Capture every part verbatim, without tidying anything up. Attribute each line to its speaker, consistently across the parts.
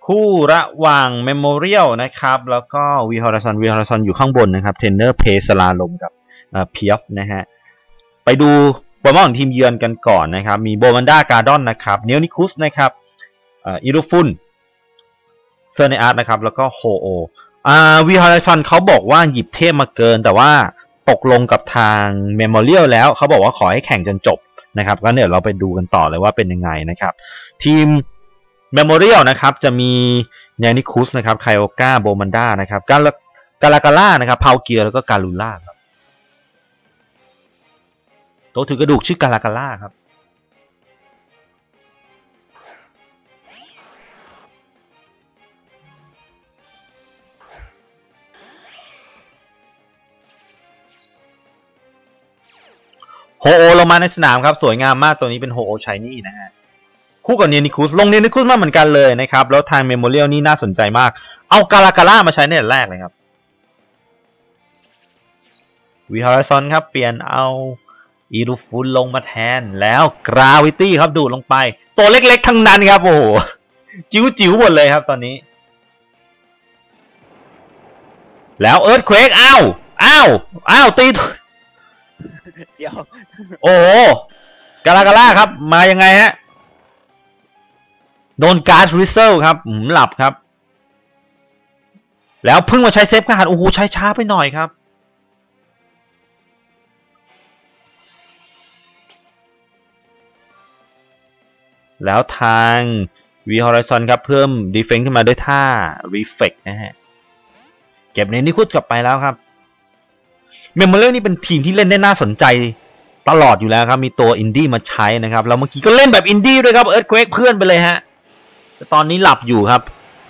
Speaker 1: คู่ระหว่าง Memorial นะครับแล้วก็ V Horizon V Horizon อยู่ข้างบนนะครับเทรนเนอร์เพสลาลมกับเพียฟนะฮะไปดูโปรโมชั่นของทีมเยือนกันก่อนนะครับมีโบมันดาการ์ดอนนะครับเนลนิคุสนะครับอิรุฟุนเซอร์เนอาร์ตนะครับแล้วก็โฮโออ่า V Horizon เขาบอกว่าหยิบเทพมาเกินแต่ว่าตกลงกับทาง Memorial แล้วเขาบอกว่าขอให้แข่งจนจบนะครับก็เดี๋ยวเราไปดูกันต่อเลยว่าเป็นยังไงนะครับทีม Memorial นะครับจะมีเนลนิคุสนะครับไคโอกาโบมันดานะครับกาลกาลากาล่านะครับพาวเกียร์แล้วก็กาลูล่าครับตัวถือกระดูกชื่อกาลากาล่าครับโฮโอลงมาในสนามครับสวยงามมากตัวนี้เป็นโฮโอชายนี่นะฮะคู่กับเนนิคุสลงเนนิคุสมาเหมือนกันเลยนะครับแล้วทางเมโมเรียลนี่น่าสนใจมากเอากาลากาล่ามาใช้ในแรกเลยครับวีฮอริซอนครับเปลี่ยนเอาอีรูฟุนลงมาแทนแล้วกราวิตี้ครับดูดลงไปตัวเล็กๆทั้งนั้นครับโอ้โหจิ๋วๆหมดเลยครับตอนนี้แล้วเอิร์ธเควกอ้าวอ้าวอ้าวตี
Speaker 2: เดี๋ยว
Speaker 1: โอ้โหกาลากาล่าครับมายังไงฮะโดนการ์ดริเซลครับหลับครับแล้วเพิ่งมาใช้เซฟการ์ดโอ้โหใช้ช้าไปหน่อยครับแล้วทาง V Horizon ครับเพิ่ม Defense ขึ้นมาด้วยท่า Reflect นะฮะเก็บในนิคุสกลับไปแล้วครับเมมโมเรียลนี่เป็นทีมที่เล่นได้น่าสนใจตลอดอยู่แล้วครับมีตัวอินดี้มาใช้นะครับแล้วเมื่อกี้ก็เล่นแบบอินดี้ด้วยครับเอิร์ธเควกเพื่อนไปเลยฮะแต่ตอนนี้หลับอยู่ครับ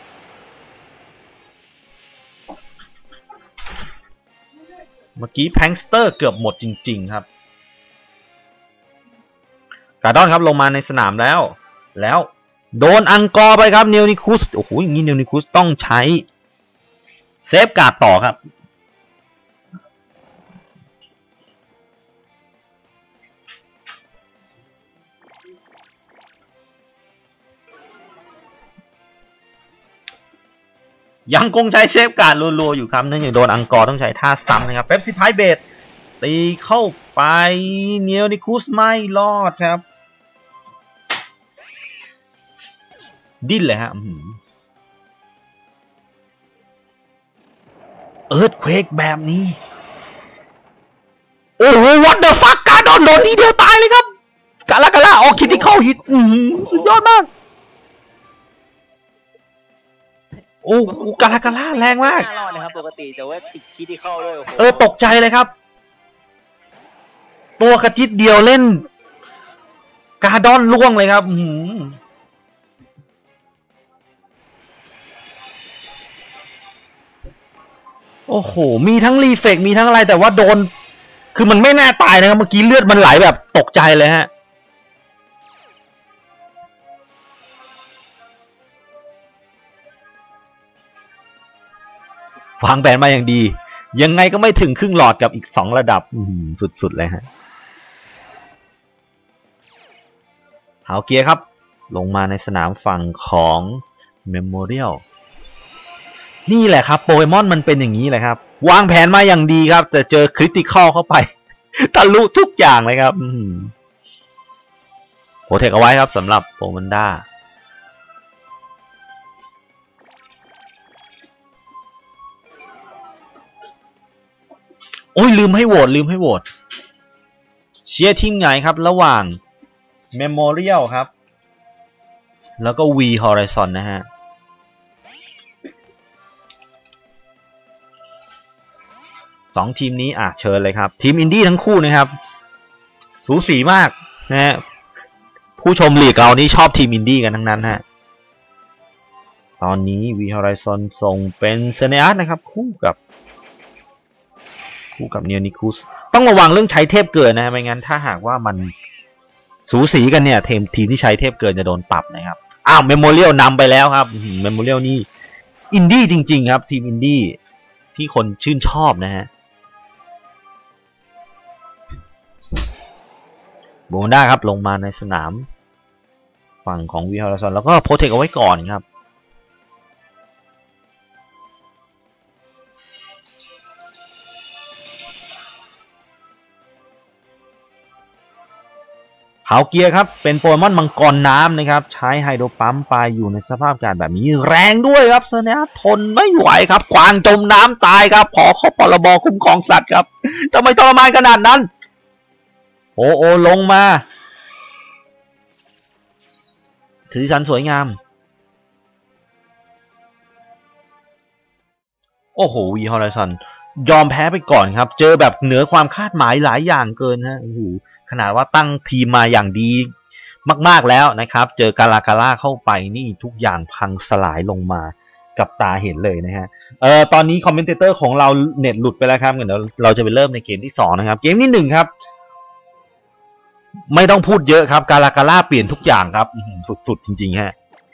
Speaker 1: เมื่อกี้แพงสเตอร์เกือบหมดจริงๆครับการ์ดอนครับลงมาในสนามแล้วแล้วโดนอังกอร์ไปครับเนลนิคุสโอ้โหอย่างนี้เนลนิคุสต้องใช้เซฟการ์ดต่อครับยังคงใช้เซฟการ์ดรัวๆอยู่ครับเนื่องจากโดนอังกอร์ต้องใช้ท่าซ้ำนะครับเป๊ปซี่ไพเบตตีเข้าไปเนลนิคุสไม่รอดครับดิ้นเลยฮะเอิร์ธเควกแบบนี้โอ้โหวัตเดอร์ฟักการ์ดอนโดนทีเดียวตายเลยครับกาลากาล่าออกคิดที่เข้าฮิตสุดยอดมากโอ้กาลากาล่าแรงมาก
Speaker 2: น่ารอดนะครับปกติแต่ว่าติดคิดที่เข้าด้วย
Speaker 1: เออตกใจเลยครับตัวกระจิตเดียวเล่นกาดอนล่วงเลยครับโอ้โหมีทั้งรีเฟกมีทั้งอะไรแต่ว่าโดนคือมันไม่น่าตายนะครับเมื่อกี้เลือดมันไหลแบบตกใจเลยฮะวางแผนมาอย่างดียังไงก็ไม่ถึงครึ่งหลอดกับอีกสองระดับสุดๆเลยฮะฮาวเกียร์ครับลงมาในสนามฝั่งของ Memorial นี่แหละครับโปเกมอนมันเป็นอย่างนี้แหละครับวางแผนมาอย่างดีครับแต่เจอคริติคอลเข้าไปทะลุทุกอย่างเลยครับโปรเทคเอาไว้ครับสำหรับโปมันด้าโอ้ยลืมให้โหวตลืมให้โหวตเชียร์ทีมไหนครับระหว่าง Memorial ครับแล้วก็ V Horizon นะฮะสองทีมนี้อ่ะเชิญเลยครับทีมอินดี้ทั้งคู่นะครับสูสีมากนะฮะผู้ชมลีกเรานี่ชอบทีมอินดี้กันทั้งนั้นฮะตอนนี้ V Horizon ส่งเป็นเซเนอัสนะครับคู่กับคู่กับเนลนิคุสต้องระวังเรื่องใช้เทพเกินนะไม่งั้นถ้าหากว่ามันสูสีกันเนี่ยทีมทีมที่ใช้เทพเกินจะโดนปรับนะครับอ้าวเมโมเรียลนำไปแล้วครับเมโมเรียลนี่อินดี้จริงๆครับทีมอินดี้ที่คนชื่นชอบนะฮะโบนด้าครับลงมาในสนามฝั่งของวีฮอร์ซอนแล้วก็โปรเทคเอาไว้ก่อนครับเผาเกียร์ครับเป็นโปเกมอนมังกรน้ำนะครับใช้ไฮโดรปั๊มไปอยู่ในสภาพอากาศแบบนี้แรงด้วยครับเซเนียทนไม่ไหวครับควางจมน้ำตายครับขอข้อพรบคุ้มครองสัตว์ครับทำไมทรมานขนาดนั้นโอโอลงมาสีสันสวยงามโอ้โหวีฮอริซอนยอมแพ้ไปก่อนครับเจอแบบเหนือความคาดหมายหลายอย่างเกินฮะโอ้โหขนาดว่าตั้งทีมมาอย่างดีมากๆแล้วนะครับเจอกาลากาล่าเข้าไปนี่ทุกอย่างพังสลายลงมากับตาเห็นเลยนะฮะเอ่อตอนนี้คอมเมนเตอร์ของเราเน็ตหลุดไปแล้วครับเดี๋ยวเราจะไปเริ่มในเกมที่สองนะครับเกมที่หนึ่งครับไม่ต้องพูดเยอะครับกาลากาล่าเปลี่ยนทุกอย่างครับสุดๆจริงๆฮะ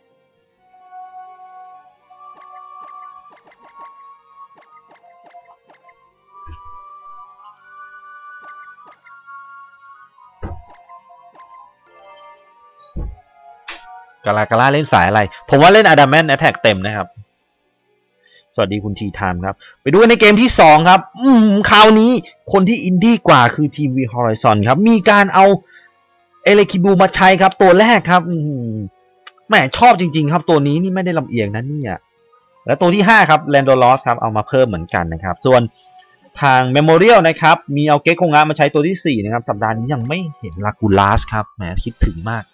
Speaker 1: กาลากาล่าเล่นสายอะไรผมว่าเล่นอะดามแมนแอทแทกเต็มนะครับสวัสดีคุณทีไทม์ครับไปดูในเกมที่สองครับอืมคราวนี้คนที่อินดี้กว่าคือทีม V Horizon ครับมีการเอาเอเลคิบูมาใช้ครับตัวแรกครับแหมชอบจริงๆครับตัวนี้นี่ไม่ได้ลำเอียงนะเนี่ยและตัวที่ห้าครับแลนโดลอสครับเอามาเพิ่มเหมือนกันนะครับส่วนทาง Memorial นะครับมีเอาเก็กโคงะมาใช้ตัวที่สี่นะครับสัปดาห์นี้ยังไม่เห็นลากูลาสครับแหมคิดถึงมาก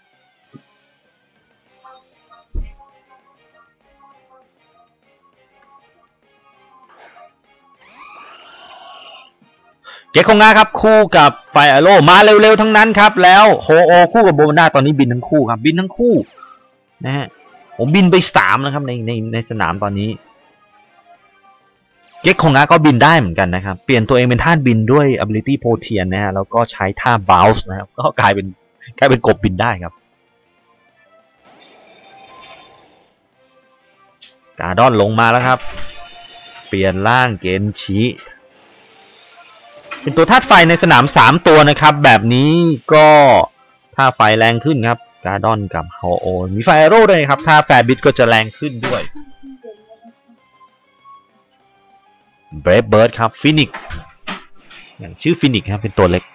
Speaker 1: เก็กโคงะครับคู่กับไฟอาโร่มาเร็วๆทั้งนั้นครับแล้วโฮโอคู่กับโบมันดาตอนนี้บินทั้งคู่ครับบินทั้งคู่นะฮะผมบินไปสามนะครับในในในสนามตอนนี้เก็กโคงะก็บินได้เหมือนกันนะครับเปลี่ยนตัวเองเป็นท่าบินด้วย ability โพเทียนนะฮะแล้วก็ใช้ท่า bounce นะครับก็กลายเป็นกลายเป็นกบบินได้ครับกาดอนลงมาแล้วครับเปลี่ยนร่างเกนชิเป็นตัวธาตุไฟในสนามสามตัวนะครับแบบนี้ก็ถ้าไฟแรงขึ้นครับกาดอนกับฮอโอมีไฟแอโร่ด้วยครับถ้าแฟร์บิทก็จะแรงขึ้นด้วยเบรฟเบิร์ดครับฟินิกอย่างชื่อฟินิกครับเป็นตัวเล็ก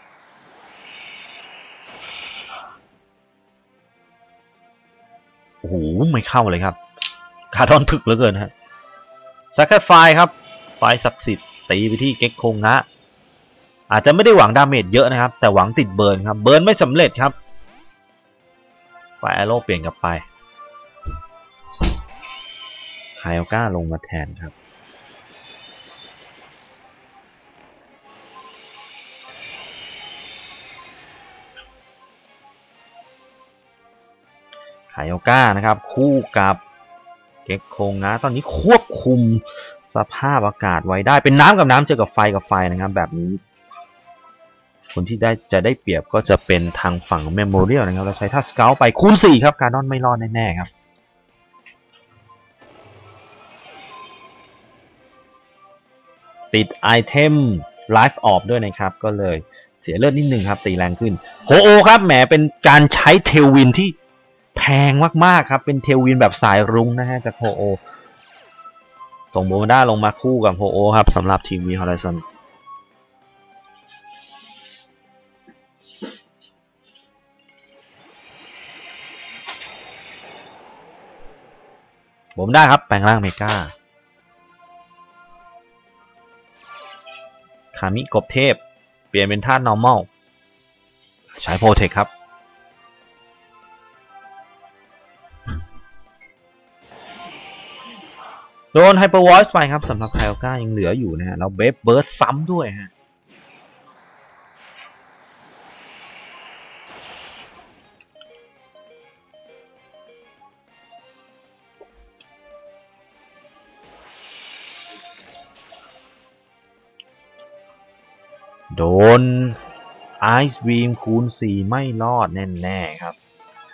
Speaker 1: โอ้โหไม่เข้าเลยครับกาดอนถึกเหลือเกินฮะซักแคทไฟครับไฟศักดิ์สิทธิ์ตีไปที่เก็กโคงะอาจจะไม่ได้หวังดาเมจเยอะนะครับแต่หวังติดเบิร์นครับเบิร์นไม่สำเร็จครับไฟแอโร่เปลี่ยนกลับไปไคโอก้าลงมาแทนครับไคโอก้านะครับคู่กับเก็กโคงะตอนนี้ควบคุมสภาพอากาศไว้ได้เป็นน้ำกับน้ำเจอกับไฟกับไฟนะครับแบบนี้คนที่ได้จะได้เปรียบก็จะเป็นทางฝั่ง Memorial นะครับเราใช้ท่าสเกลไปคูณสี่ครับการดอนไม่รอดแน่ๆครับติดไอเทม Life Orb ด้วยนะครับก็เลยเสียเลือดนิดนึงครับตีแรงขึ้นโฮโอครับแหมเป็นการใช้เทลวินที่แพงมากๆครับเป็นเทลวินแบบสายรุ้งนะฮะจากโฮโอส่งโบมันด้าลงมาคู่กับโฮโอครับสำหรับทีม V Horizonผมได้ครับแปลงร่างเมกาคามิกบเทพเปลี่ยนเป็นธาตุ normal ใช้โปรเทคครับโดนไฮเปอร์วอยซ์ไปครับสำหรับไคโอก้ายังเหลืออยู่นะฮะแล้วเบฟเบิร์สซ้ำด้วยฮะโดนไอซ์บีมคูณสี่ไม่รอดแน่ๆครับ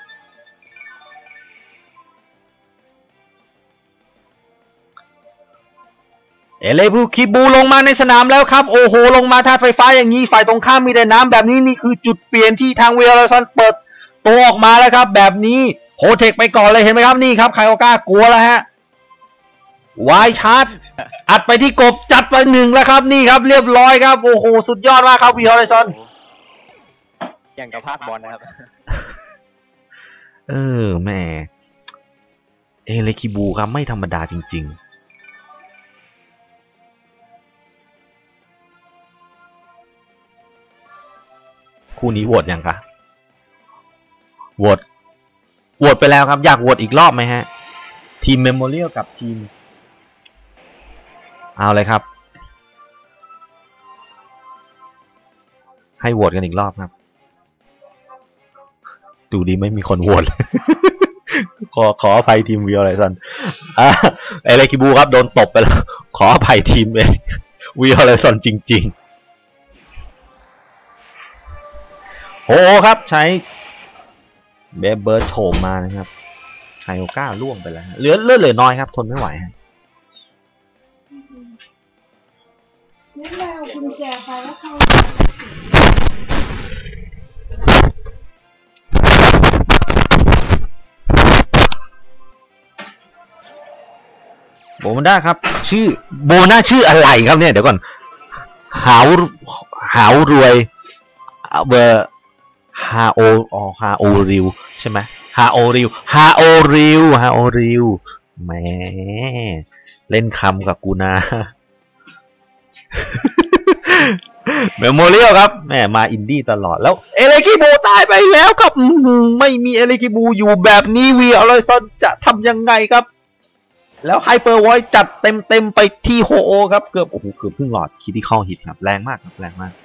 Speaker 1: เอเลบูคิบูลงมาในสนามแล้วครับโอ้โหลงมาธาตุไฟฟ้าอย่างนี้ฝ่ายตรงข้ามมีแต่น้ำแบบนี้นี่คือจุดเปลี่ยนที่ทางเวลาซันเปิดตัวออกมาแล้วครับแบบนี้โพเทคไปก่อนเลยเห็นไหมครับนี่ครับไคโอก้ากลัวแล้วฮะวายชาร์จอัดไปที่กบจัดไปหนึ่งแล้วครับนี่ครับเรียบร้อยครับโอ้โหสุดยอดมากครับวีฮอริซอน
Speaker 2: อย่างกับภาคบอลนะครับ
Speaker 1: เออแม่เอเลคิบูครับไม่ธรรมดาจริงๆคู่นี้โหวตยังคะโหวตโหวตไปแล้วครับอยากโหวตอีกรอบไหมฮะทีมเมมโมเรียลกับทีมเอาเลยครับให้โหวตกันอีกรอบครับดูดีไม่มีคนโหวต ขอขออภัยทีมวิโอไลซันอ่ะเอเลคิบูครับโดนตบไปแล้วขออภัยทีมเองวิโอไลซันจริงๆโอ้ครับใช้เบเบิร์ดโถมมานะครับไฮโอก้าล่วงไปแล้วเหลือเลือดเหลือน้อยครับทนไม่ไหว
Speaker 3: นี่เรากุญแจไปแล้วเขา
Speaker 1: โบมันด้าครับชื่อโบน่าชื่ออะไรครับเนี่ยเดี๋ยวก่อนหาวหาวรวยเบอร์ฮาโออ๋อฮาโอริวใช่ไหมฮาโอริวฮาโอริวฮาโอริวแหมเล่นคำกับกูนะเมมโมเรียลครับแหมมาอินดี้ตลอดแล้วเอเลคิบูตายไปแล้วครับไม่มีเอเลคิบูอยู่แบบนี้วีอลอยซอนจะทำยังไงครับแล้วไฮเปอร์ไวท์จัดเต็มเต็มไปที่โฮโอครับเกือบโอ้โหเกือบเพิ่งหลอดคิดที่ข้อฮิตครับแรงมากครับแรงมาก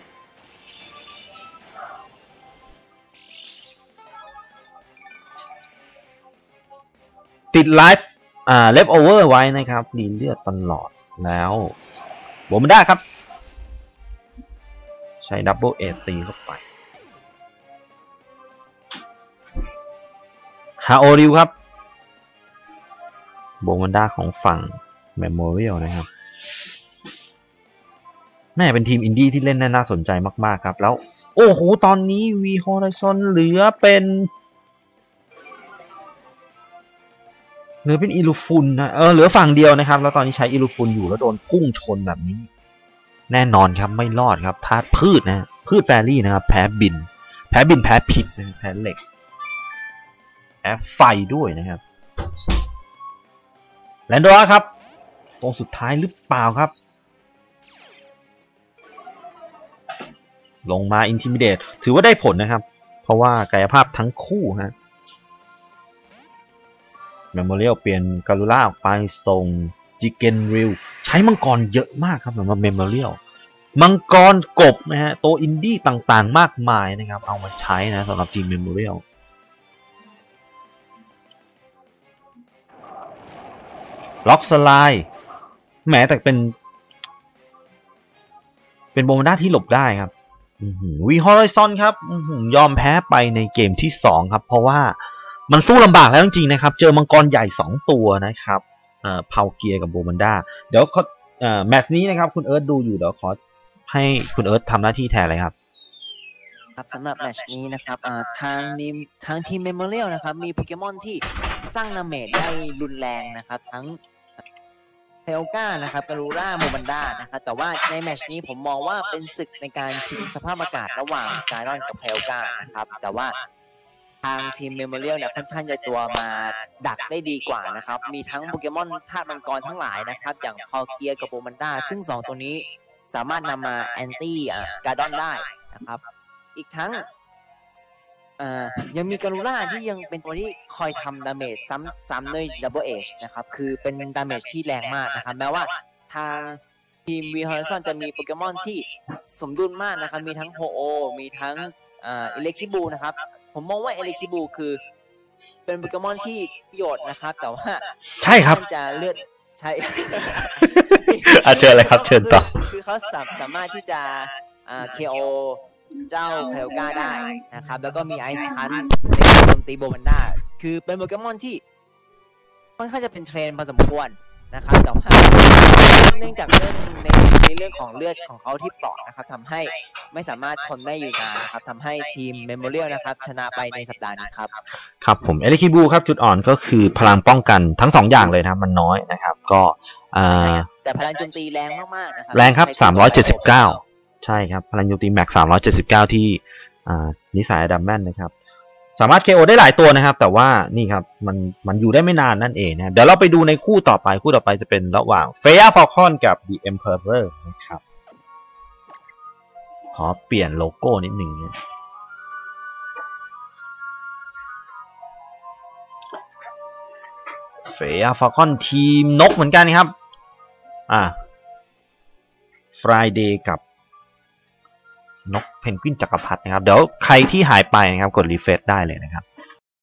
Speaker 1: ติดไลฟ์อ่าเลฟโอเวอร์ไว้นะครับดีเลือดตลอดแล้วโบมันได้ครับใช้ดับเบิลเอตีเข้าไปฮาโอริวครับโบมันด้าของฝั่งเมมโมเรียลนะครับแม่เป็นทีมอินดี้ที่เล่นน่าสนใจมากๆครับแล้วโอ้โหตอนนี้วีฮอริซอนเหลือเป็นเหลือเป็นอิลูฟุนนะเออเหลือฝั่งเดียวนะครับแล้วตอนนี้ใช้อิลูฟุนอยู่แล้วโดนพุ่งชนแบบนี้แน่นอนครับไม่รอดครับธาตุพืชนะพืชแฟรี่นะครับแพ้บินแพ้บินแพ้พิษนะแพ้เหล็กแพ้ไฟด้วยนะครับแลนโดราครับตรงสุดท้ายหรือเปล่าครับลงมาอินทิมิเดตถือว่าได้ผลนะครับเพราะว่ากายภาพทั้งคู่ฮะเมมโมเรียลเปลี่ยนกาลูล่าออกไปส่งจิเกนริวใช้มังกรเยอะมากครับสำหรับเมมโมเรียลมังกรกบนะฮะตัวอินดี้ต่างๆมากมายนะครับเอามาใช้นะสำหรับทีมเมมโมเรียลล็อกสไลด์แหมแต่เป็นเป็นโบมันด้าที่หลบได้ครับวีฮอริซอนครับยอมแพ้ไปในเกมที่สองครับเพราะว่ามันสู้ลำบากแล้วจริงๆนะครับเจอมังกรใหญ่สองตัวนะครับเอ่อพาวเกียร์กับโบมันด้าเดี๋ยวเขาเอ่อแมตช์นี้นะครับคุณเอิร์ธดูอยู่เดี๋ยวขอให้คุณเอิร์ธทำหน้าที่แทนเลยครับ
Speaker 2: ครับสำหรับแมตช์นี้นะครับทางทีมทางทีมเมมโมเรียลนะครับมีโปเกมอนที่สร้างดาเมจได้รุนแรงนะครับทั้งเทลก้านะครับการูร่าโมบันดานะครับแต่ว่าในแมตช์นี้ผมมองว่าเป็นศึกในการชิงสภาพอากาศระหว่างไกรอนกับเทลก้านะครับแต่ว่าทางทีมเมมโมเรียลเนี่ยค่อนข้างจะตัวมาดักได้ดีกว่านะครับมีทั้งโปเกมอนธาตุมังกรทั้งหลายนะครับอย่างพอเกียร์กับโมบันดาซึ่งสองตัวนี้สามารถนำมาแอนตี้การ์ดอนได้นะครับอีกทั้งยังมีการูล่าที่ยังเป็นตัวที่คอยทำดาเมจซ้ำซ้ำด้วยดับเบิลเอชนะครับคือเป็นดาเมจที่แรงมากนะครับแม้ว่าทางทีมวีฮอริซอนจะมีโปเกมอนที่สมดุลมากนะครับมีทั้งโฮโอมีทั้งเอเล็กซิบูนะครับผมมองว่าเอเล็กซิบูคือเป็นโปเกมอนที่ประโยชน์นะครับแต่ว่า
Speaker 1: ใช่ครับ
Speaker 2: จะเลือดใช่
Speaker 1: เชิญเลยครับเชิญต่อ
Speaker 2: คือเขาสามารถที่จะเคโอเจ้าเทลก้าได้นะครับแล้วก็มีไอซ์พันในการโจมตีโบมันด้าคือเป็นโปเกมอนที่ค่อนข้างจะเป็นเทรนพอสมควรนะครับแต่ว่าเนื่องจากเรื่องในในเรื่องของเลือดของเขาที่เปราะนะครับทำให้ไม่สามารถทนได้อยู่นานนะครับทำให้ทีมเมมโมเรียลนะครับชนะไปในสัปดาห์นี้ครับ
Speaker 1: ครับผมเอลิคิบูครับจุดอ่อนก็คือพลังป้องกันทั้งสองอย่างเลยนะครับมันน้อยนะครับก็
Speaker 2: แต่พลังโจมตีแรงมากๆนะครับ
Speaker 1: แรงครับสามร้อยเจ็ดสิบเก้าใช่ครับพลังโจมตีแม็กสามร้อยเจ็ดสิบเก้าที่นิสัยอดัมแมนนะครับสามารถ เค โอ ได้หลายตัวนะครับแต่ว่านี่ครับมันมันอยู่ได้ไม่นานนั่นเองนะเดี๋ยวเราไปดูในคู่ต่อไปคู่ต่อไปจะเป็นระหว่างเฟียฟอลคอนกับ The Emperor นะครับขอเปลี่ยนโลโก้นิดหนึ่งเฟียฟอลคอนทีมนกเหมือนกันครับอ่า Friday กับนกเพนกวินจักรพรรดินะครับเดี๋ยวใครที่หายไปนะครับกดรีเฟรชได้เลยนะครับ